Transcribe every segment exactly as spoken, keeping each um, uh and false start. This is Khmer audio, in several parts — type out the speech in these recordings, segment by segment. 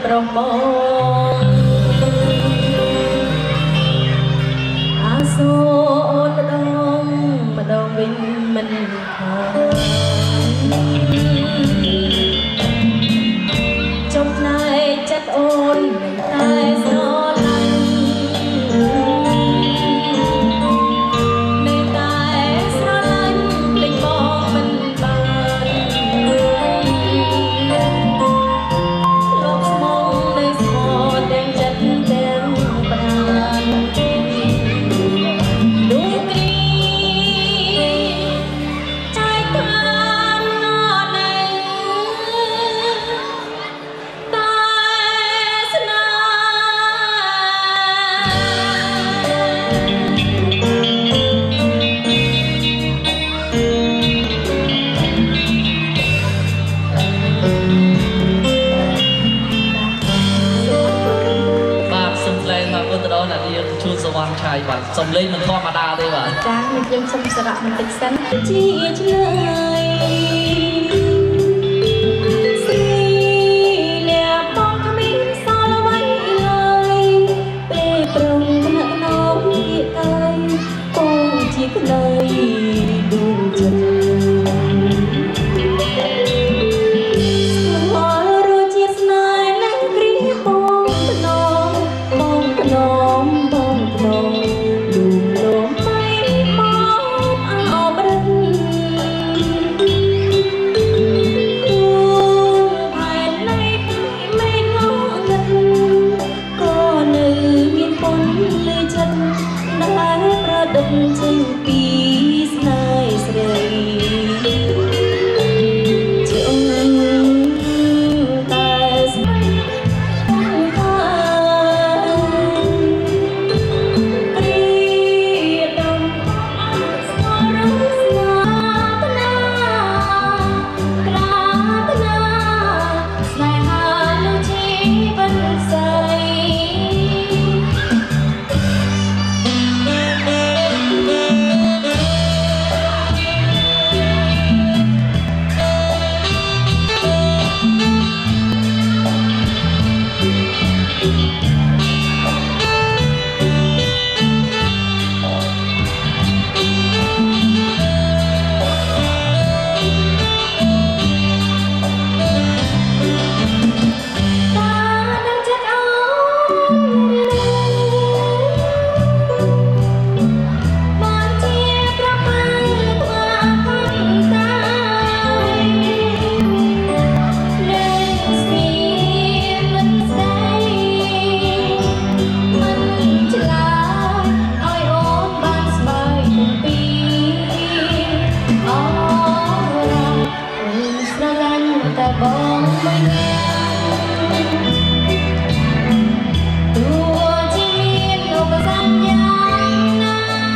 ប្រុសបងអាសូនម្ដងម្ដងវិញមិនខានចំណែកចិត្តអូនមិនតែស្រឡាញ់ជួនសវណ្ណឆាយបាទសំឡេងមិនធម្មតាទេបាទចាខ្ញុំសូមសារៈបន្តិចសិនជាឆ្លើយស៊ីលះបងគ្មានសល់អ្វីឡើយពេលព្រមថ្នាក់ណោពីកាយបងជាក្ដីដួងចិត្តចេញពីស្នេហ៍ស្រីជុំតែស្មីថាព្រីដំស្មរស្នាតនាក្រាតនាស្នេហាលើជីវិតស្រីបងមិនទោះជាមានឧបសគ្គយ៉ាងណា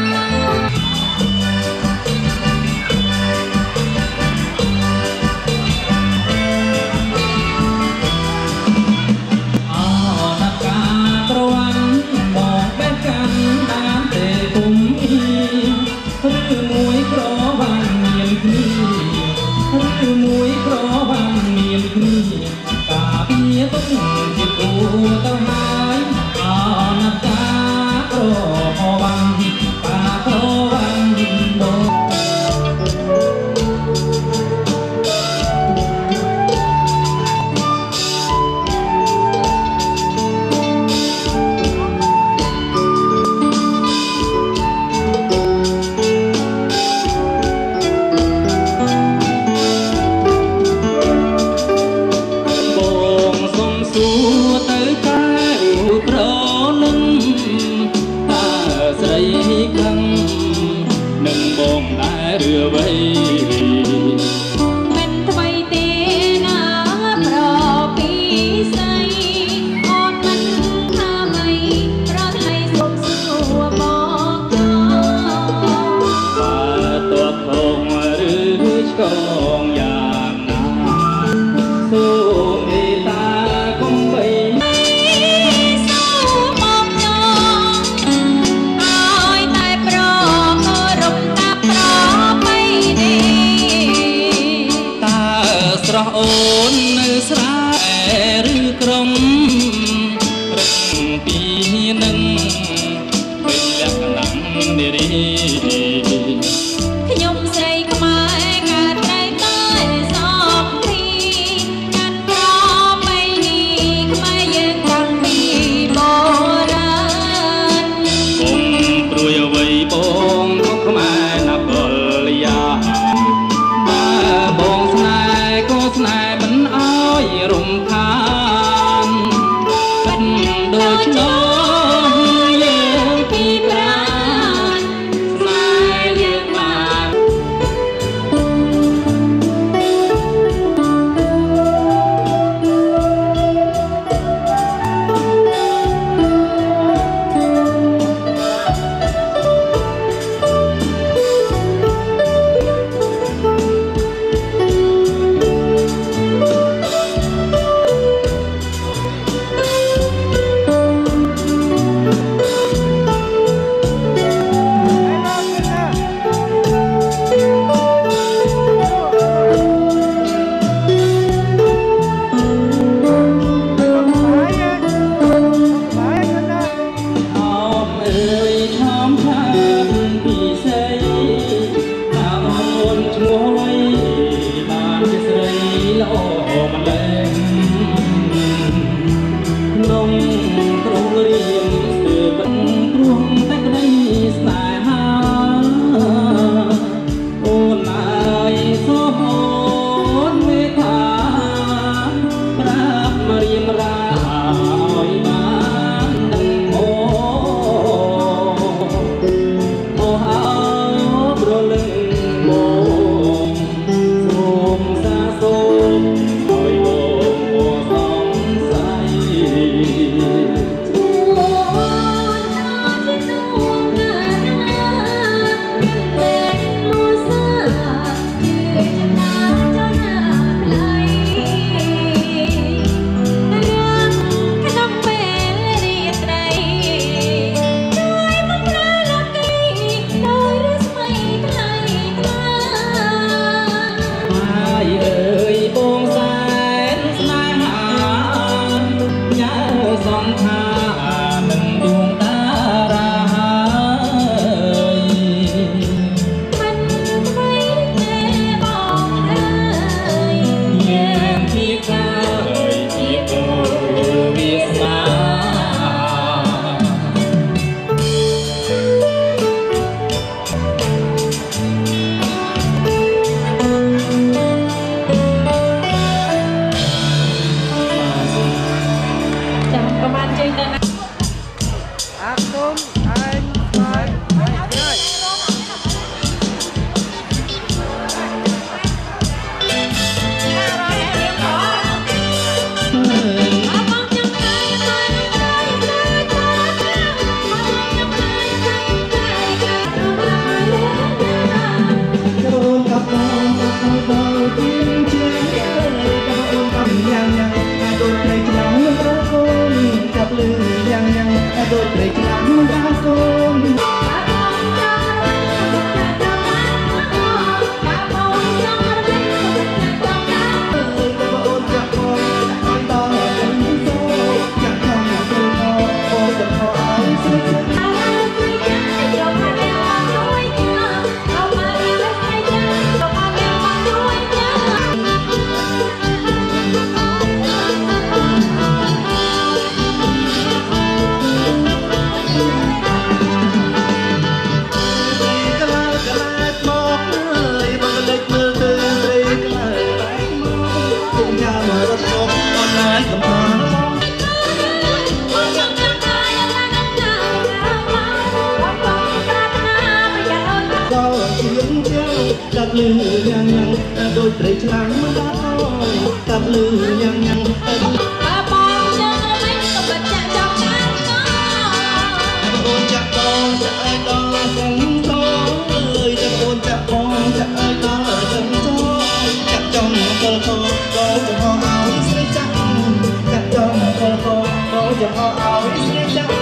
អរណាកាក្រវ៉ាន់មកបេះកាន់តាមទេគុំឬមួយក្រវ៉ាន់មានគ្នាឬមួយក្រវ៉ាន់មានគ្នាកាពីទុកជាគូទៅហើយអណាតាក្រវ៉ាន់កាក្រវ៉ាន់ដូទៅកែវប្រនឹងតាស្រីខឹងនឹងបងដែរឬអ្វីមិនថ្មីទេណាប្រពីស្អីអូនមិនថាអ្វីប្រថ្ងៃសុំសួរមកចោបាទតបហងឬឆ្កងយ៉ាងណាសូមមេត្តាកុំបីស្រស់អូននៅស្រែឬក្រុងมันแรงนงตรงเรียมสื่อบังรวงแต่ก็ได้สายหาโอ้นายโซโหนเมฆาพระมาเรียมราอยมาดังโอโอหาโปรลึงโมสมสาสมคอยโลมโอสองใสกับลือยังยังโดยเตะฉลามมันได้กับลือยังยังป้าปองจะไม่ก็บัดจะจองกันก็โอนจะปองจะไอ้ตอสังโตเลยจะโอนจะปองจะไอ้ตอสังโตจะจองเกลโตก็จะพอเอาเสียจังจะจองเกลโตก็จะพอเอาเสียจัง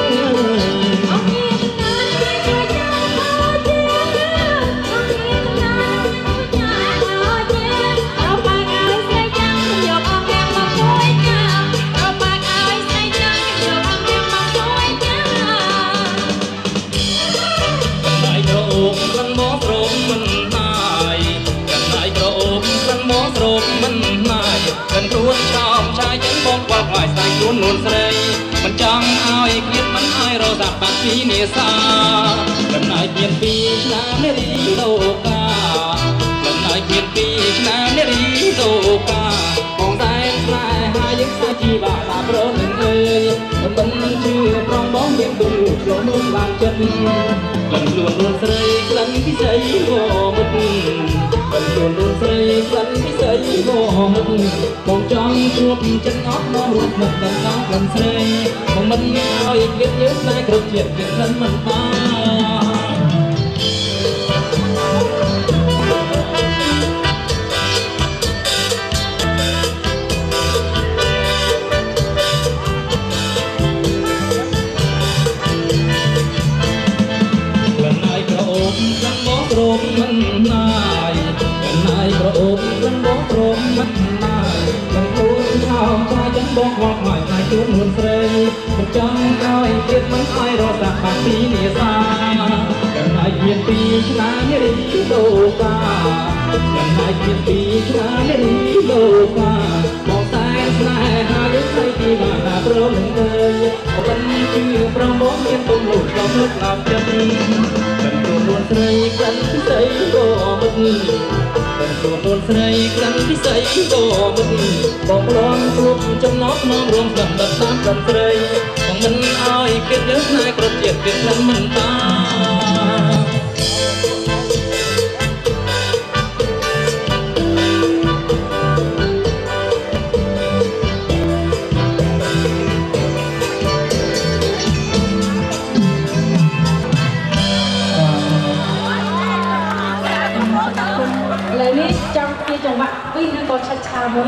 นวลใส่มันจังอายเกียดมันอายเราสักปักปีเนสาลำนายเกียนปีชนะเนรีโลกาลำนายเกียนปีชนะเนรีโลกาของใจลายหายึกสาจีบาตาโปรหนึ่งเอ้ยมันเป็นชื่อปรองบ้องเบียงดูโฉมนุ่มบางจัดกลั่นล้วนนวลใส่กลั่นพิเศษโง่มุดกลั่นล้วนนวลใส่กลั่นพิเศษโง่มุดมองจังรวบจังน็อตมองรวบมันดังน้องกลั่นใส่ของมันเอาอีกเยอะเยอะได้กระเจียดเป็นฉันมันตาโรมมันนายกันนายกระโอบกันบอกโรมมันนายกันตัวข้าวชายจังบอกว่าหมายนายตัวนุ่นเสยมันจังก้อยเกียรมันไอรอสักปากปีเนสากันนายเกียรปีชนะเนรีโลกากันนายเกียรปีชนะเนรีโลกาប្រងបងមានទុំលូតឡំលឹកឡើងចិត្តមិនទូនួនស្រីក្លិនពិសីក៏មិនមិនទូនួនស្រីក្លិនពិសីក៏មិនបងលំគ្រប់ចំណប់នាំរួមស្ដាប់តាមកំស្រីបងមិនអើយគិតយើងណែក្រជាតិគិតក្លិនមិនតាเลยนี่จังที่จังหวะวิ่งนั่นก็ช้าช้าหมด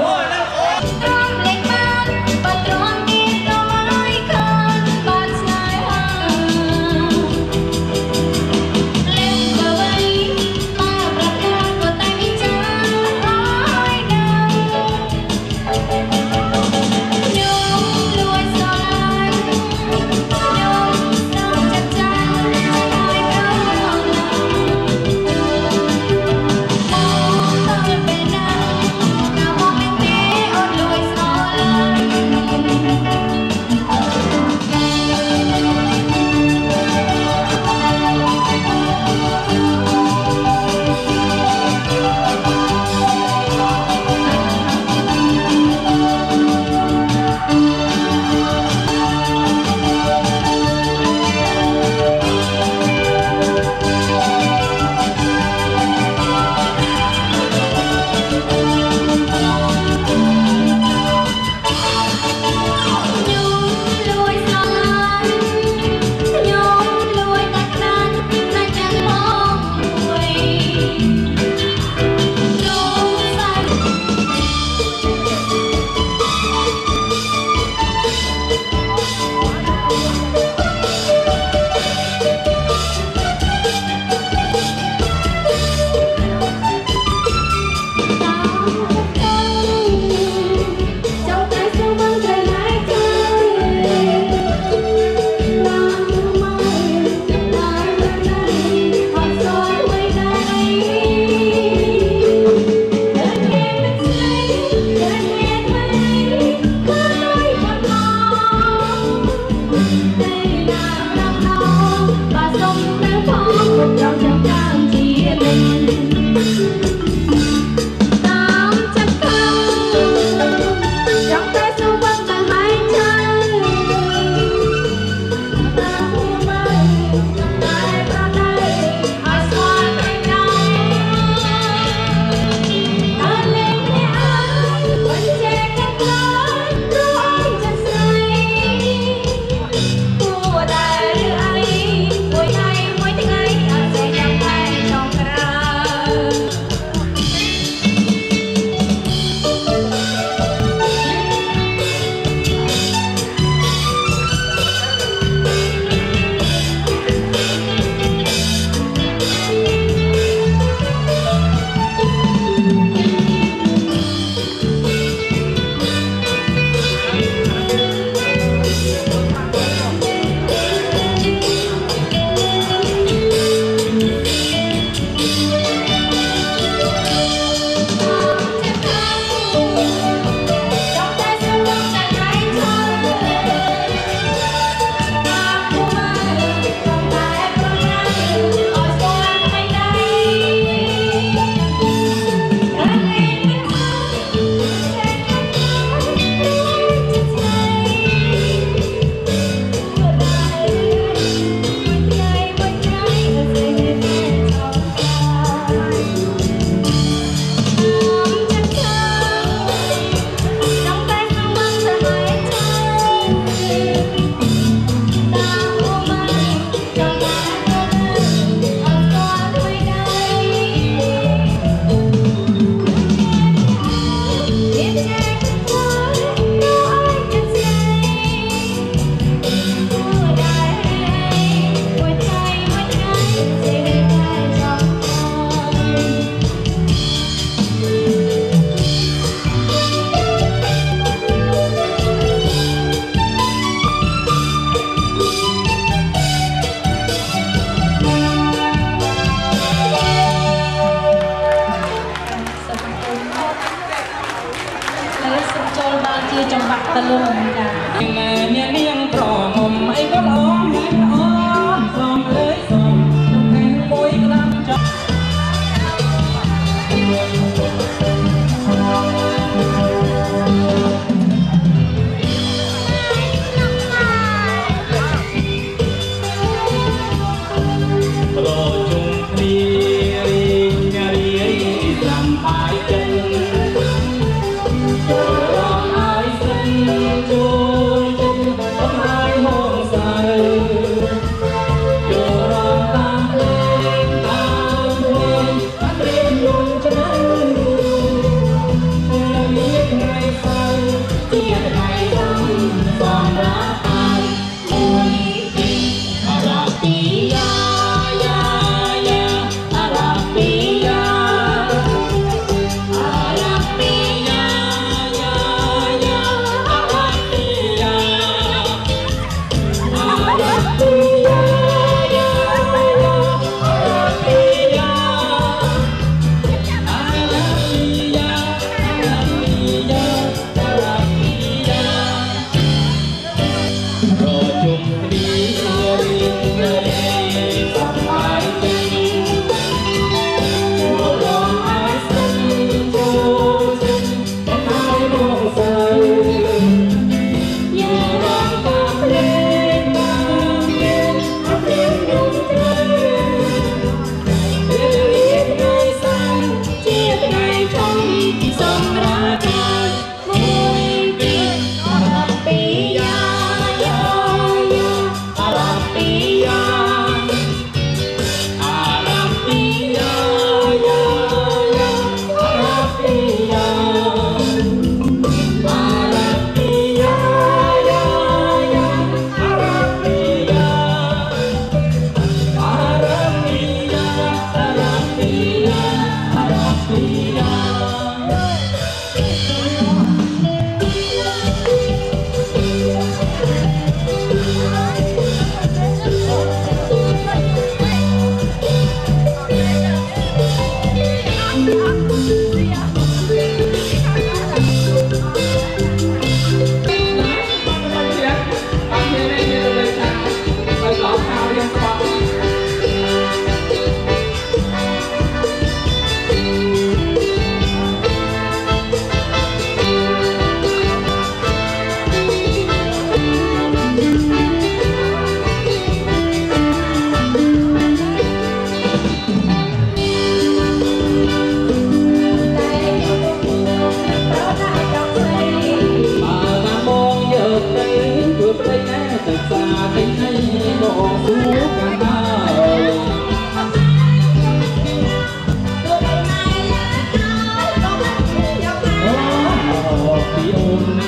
ตะลุงจ้ะเนี่ยเลี้ยงกรองมไอ้ก็ร้อง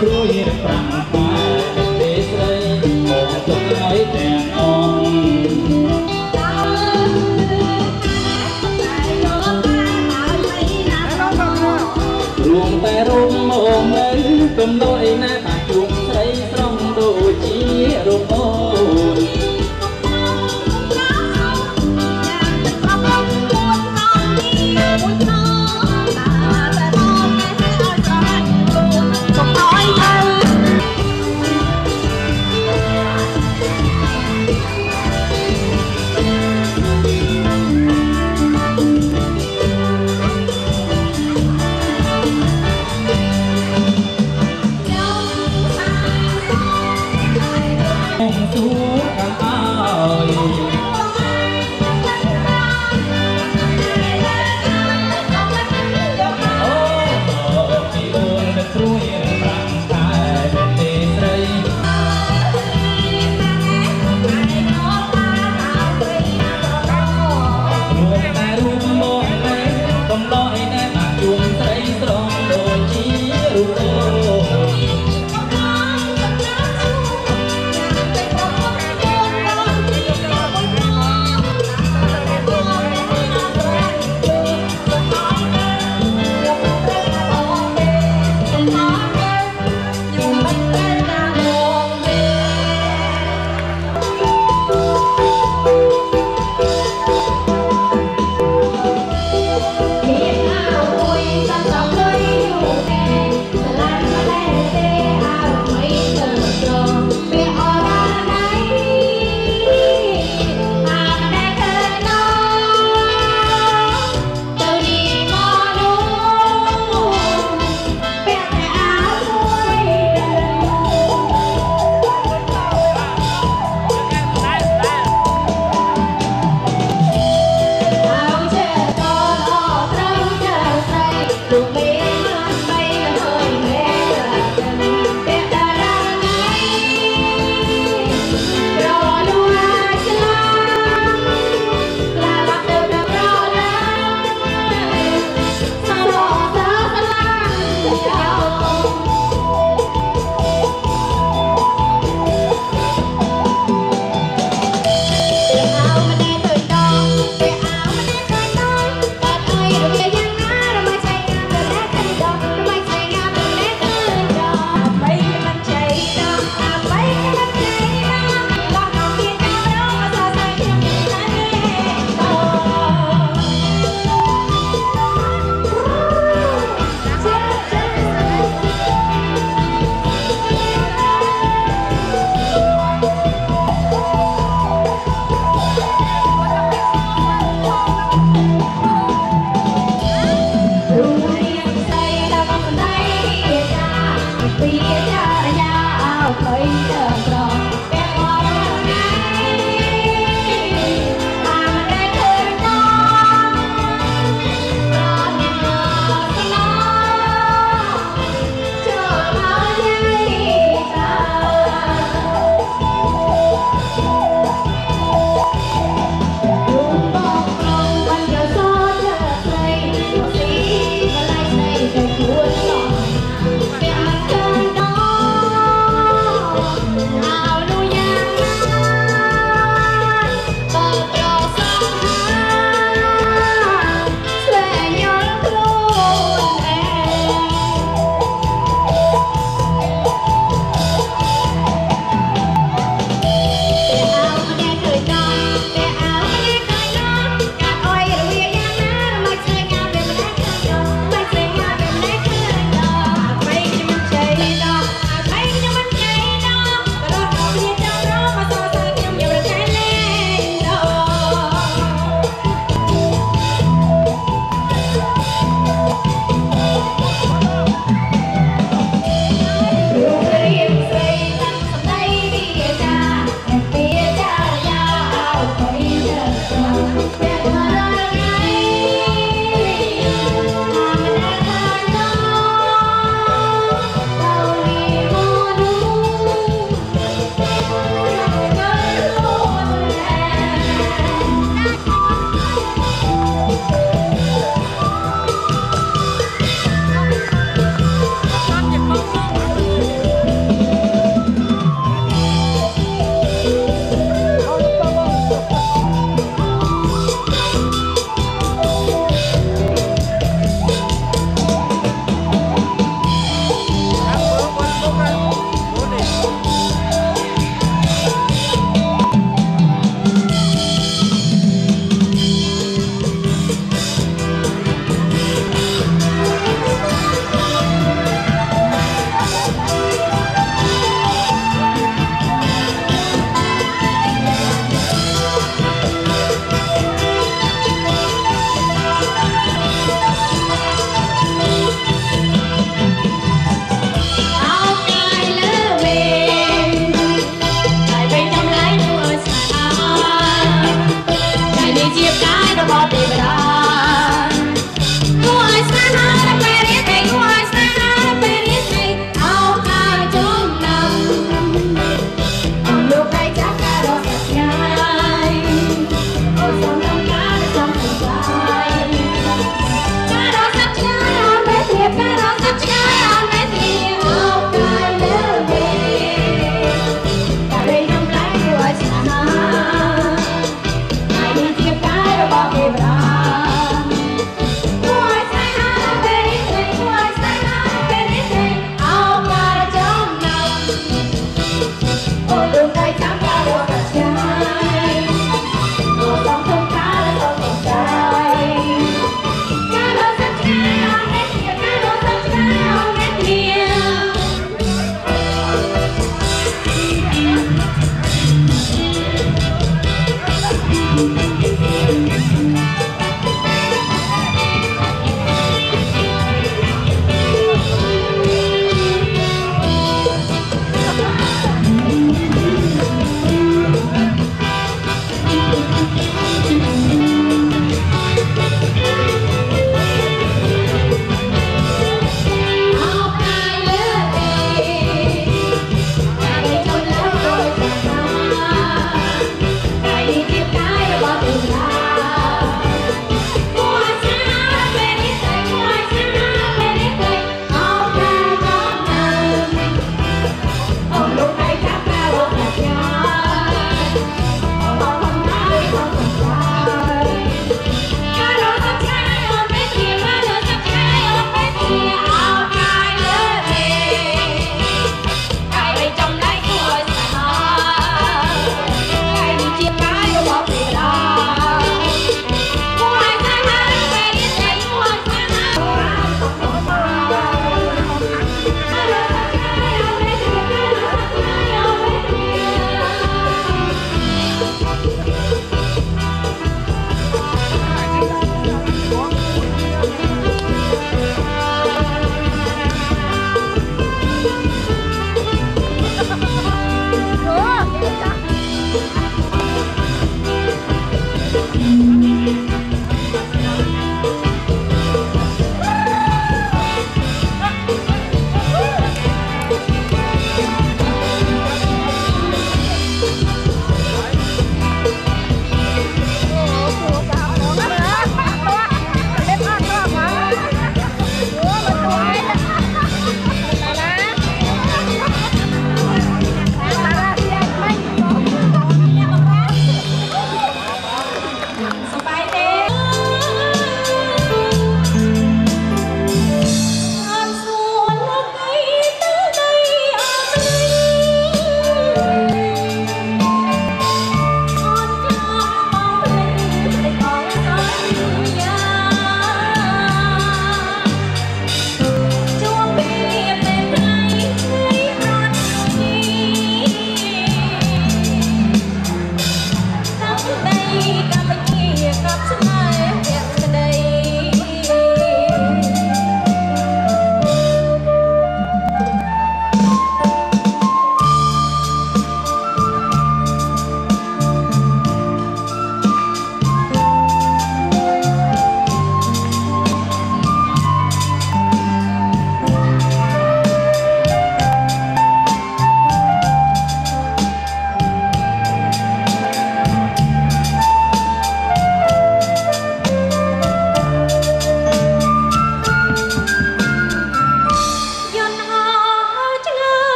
ព្រួយប្រាំខែទេស្រីមកចុកឲ្យទាំងអស់រួមតែរុំមកនៅកំដរឯណាតាជួងស្រីស្រងដូចជារុំអូន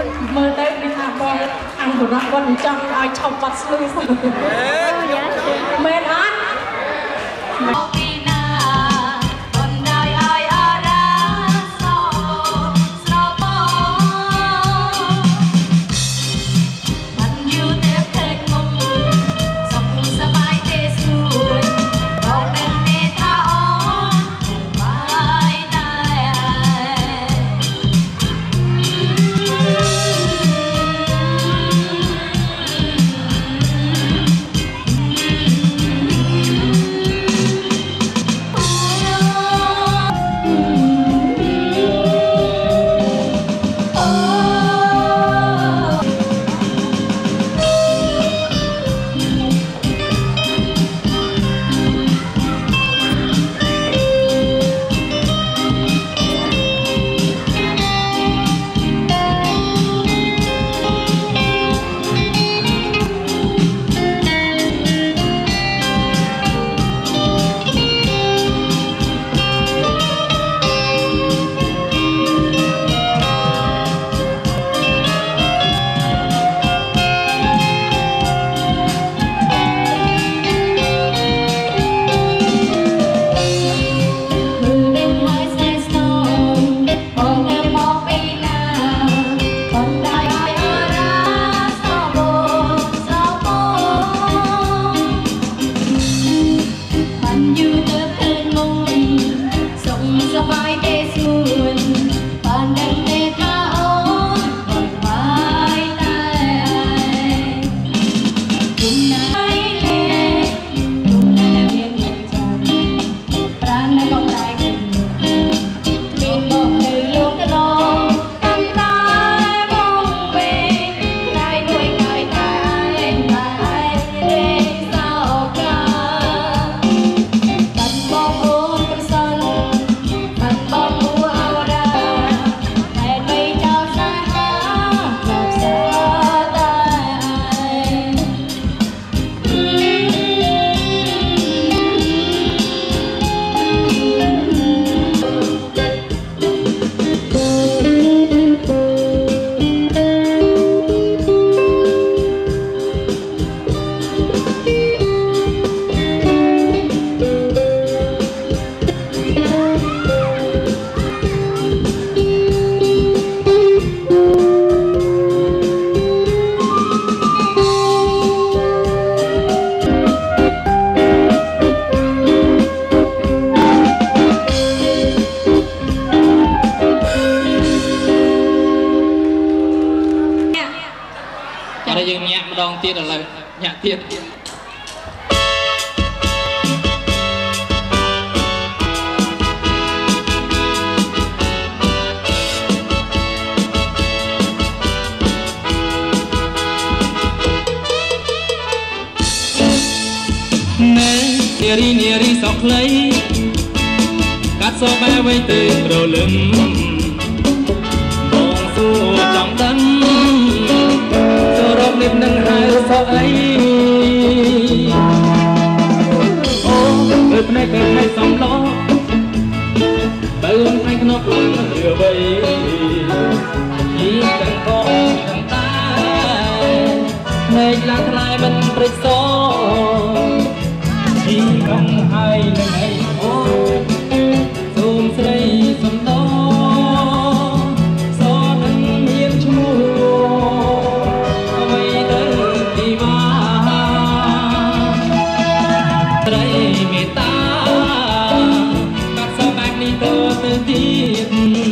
mơ tới đi thả bò ăn của nó con trong ai trong bát lư mệt ăn យើងញាក់ម្ដងទៀតឥឡូវញាក់ទៀតណែនារីនារីសក់ខ្លីកាត់សបែវៃទៅរលឹមបងសួរចង់ដឹងនេះនឹងហៅសក់អីអូមើលភ្នែកមើលភ្នែកសំឡបើផ្នែកក្នុងខ្លួនរឿវៃយីទាំងកទាំងតាភ្នែកឡើងថ្លៃមិនព្រិចសយីកំហើយនឹងអីអូសូមស្រីសំដសនឹងមានឈ្មោះមេតាកាត់សបែបនេះទៅទៅទៀត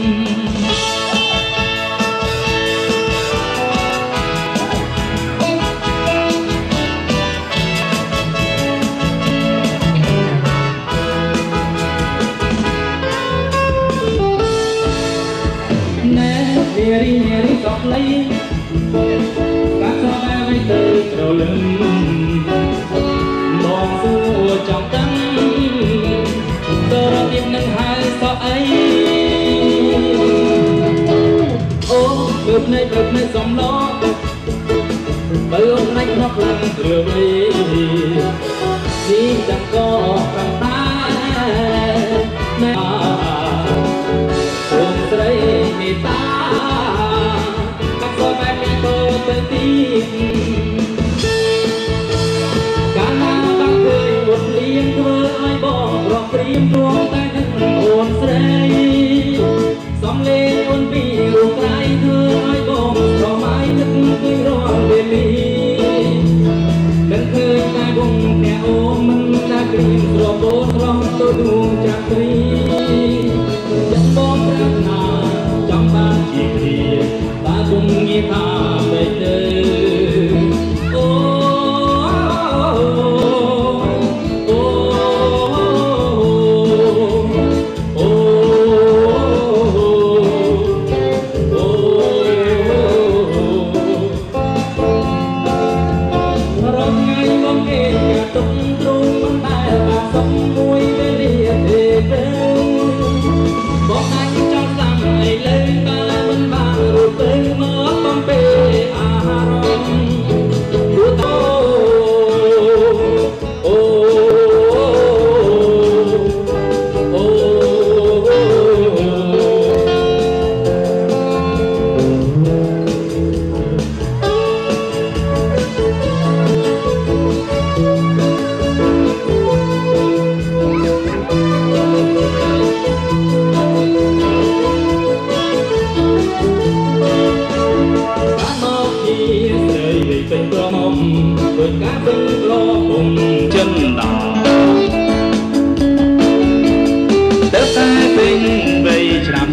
ណែនារីនារីសក់ខ្លីកាត់សបែបនេះទៅរលឹមបងសួរចង់ដឹងតើរបៀបនឹងហៅសក់អីអូមើលភ្នែកមើលភ្នែកសំឡបើអូនផ្នែកក្នុងខ្លាំងគ្រឿវេនេះចាំក៏កំតាណែអូនស្រីមេតាកាត់ស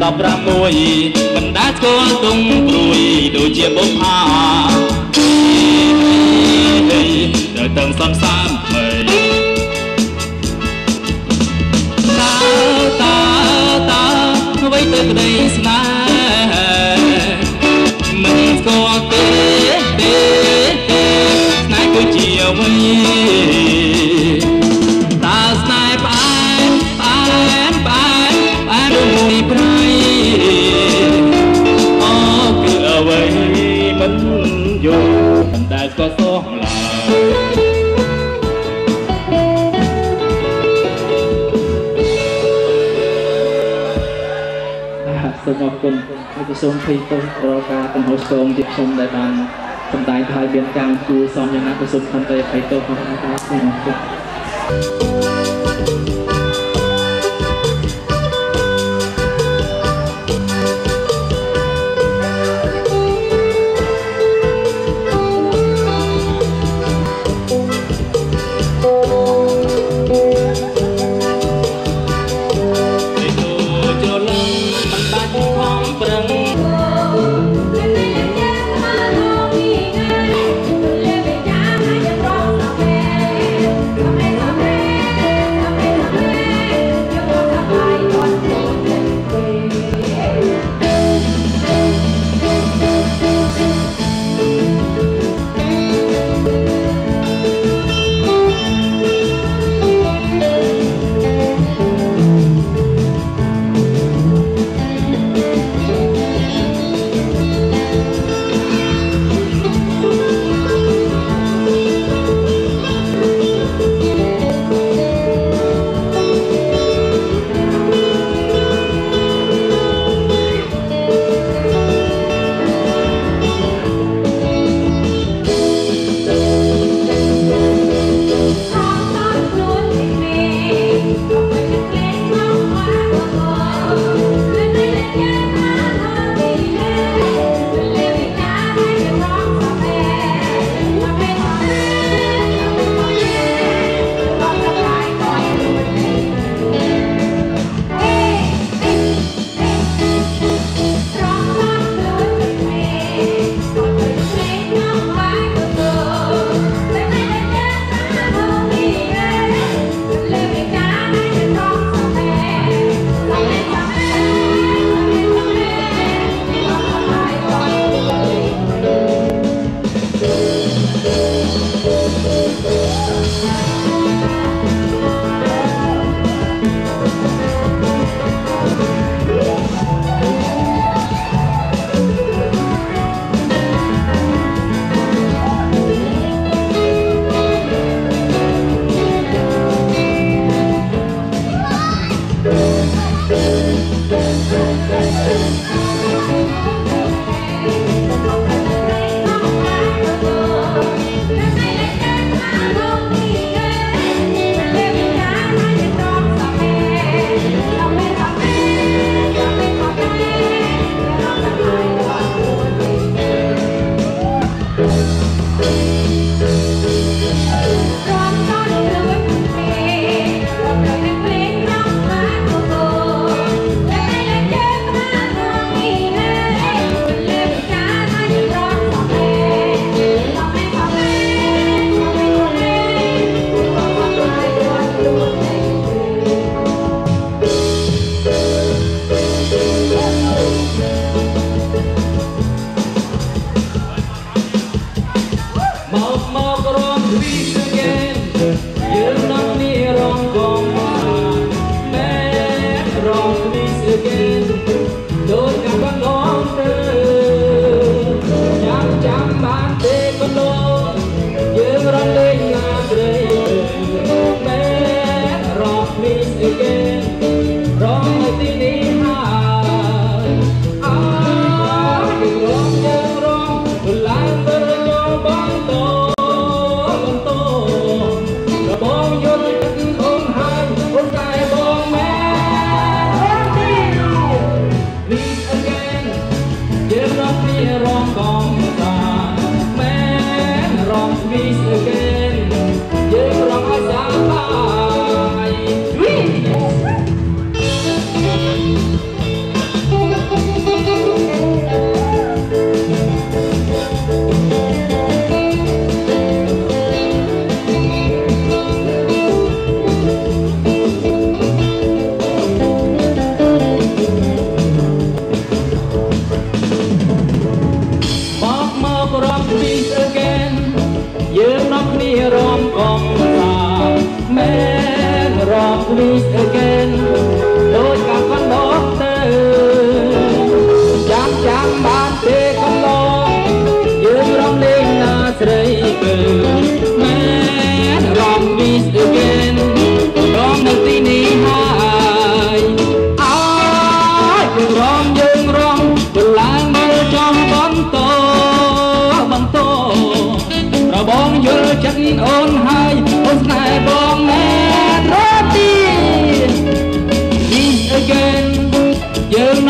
ប់ប្រាំមួយមិនដាច់ស្គាល់ទុំព្រួយដូចជាបុផាដល់ទាំងសន្សាមមេតើតើតើអ្វីទៅក្តីស្នេហ៍មិនស្គាល់ទេទេស្នេហ៍គឺជាអ្វីតើស្នេហ៍ផ្អែមផ្អែមផ្អែមផ្អែមដូចមួយប្រៃអូគឺអ្វីមិនយល់មិនដែលស្គាល់សោះឡើយសូមអរគុណហើយសូមភ័យទោសរាល់ការកំហុសឆ្គងពីខ្ញុំដែលបានសម្ដែងឲ្យមានការគួរសមយ៉ាងណាក៏សូមខន្តីអភ័យទោសផងដែរសូមអរគុណ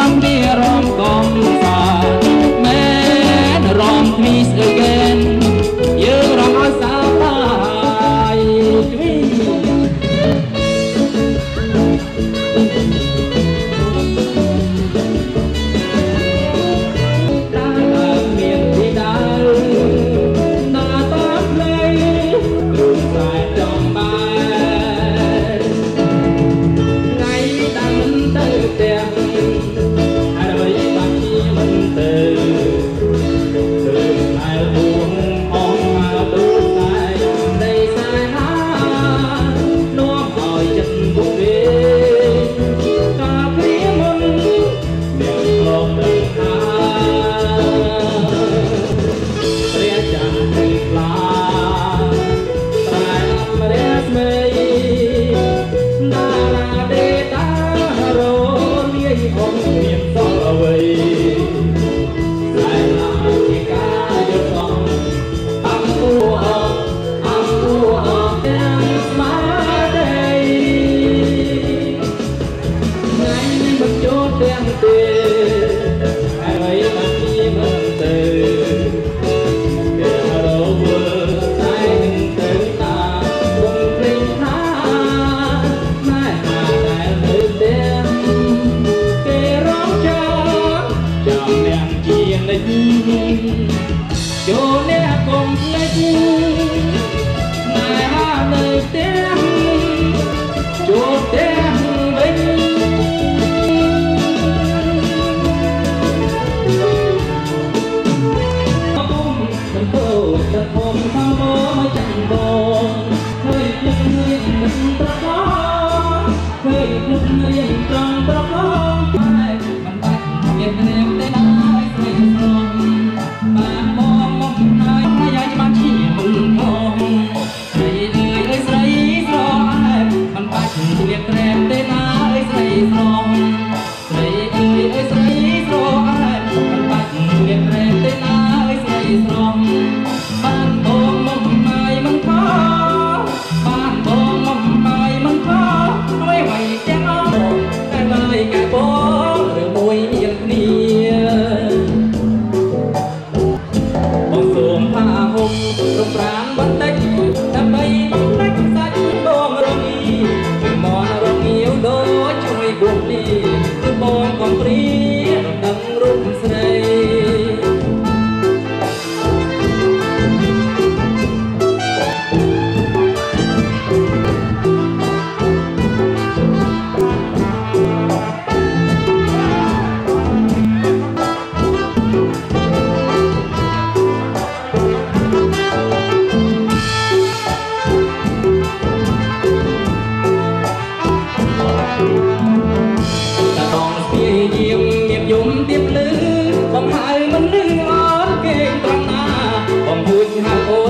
ងគ្នារំកំសាមែនរំគ្នាស្អីកែនយើងរំឲ្យសាបាយទ្វីចូលអ្នកកុំភ្លេចណែហានៅផ្ទះចូលផ្ទះវិញអពុំមិនទៅទៅធំធំមកចាំបងឃើញភ្លឹករៀងមិនប្រកបឃើញភ្លឹករៀងត្រង់ប្រកបតែមិនបាច់មានគ្នាទេណាឲ្យស្រីស្រងបានបងមកហើយហើយបានជាមិនផងស្រីអើយអើយស្រីស្រងមិនបាច់លៀបក្រែមទេណាអើយស្រីស្រងស្រីអើយអើយស្រីស្រងមិនបាច់លៀបក្រែមទេណាអើយស្រីស្រងបានបងមកហើយមិនខបានបងមកហើយមិនខហើយໄວទាំងអស់តែហើយកែបងឬមួយមានគ្នាសូមផាហុំរំប្រានបន្តិចដើម្បីបំភ្លេចសាច់បងរងីមករងាវដូចជួយគួបនេះគឺបងកំព្រាដឹងរូបស្រីយំទៀបលឺបំហើយមិនលឺអត់គេត្រង់ណាបំពួយហៅអូ